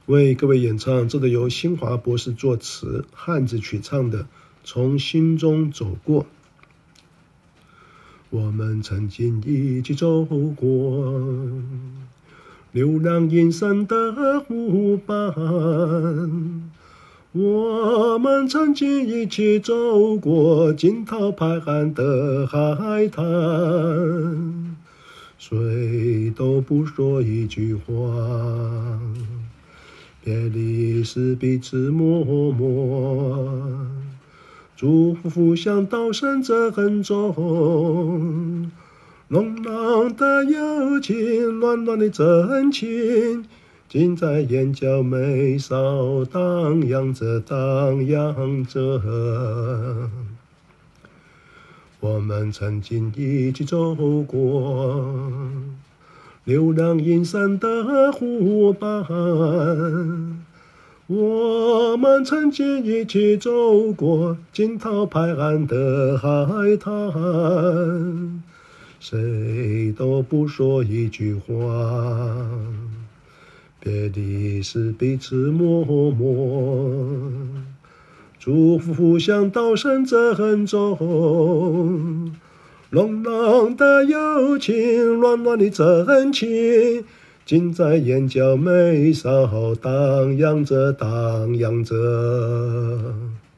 为各位演唱这个由新华博士作词、汉字曲唱的《从心中走过》。我们曾经一起走过流浪阴森的湖畔，我们曾经一起走过惊涛拍岸的海滩，谁都不说一句话，别离时彼此默默，祝福互相道声珍重。浓浓的友情，暖暖的真情，尽在眼角眉梢荡漾着荡漾着。我们曾经一起走过流浪阴森的湖畔，我们曾经一起走过惊涛拍岸的海滩，谁都不说一句话，别离时彼此默默，祝福互相道声珍重。浓浓的友情，暖暖的真情，尽在眼角眉梢荡漾着荡漾着。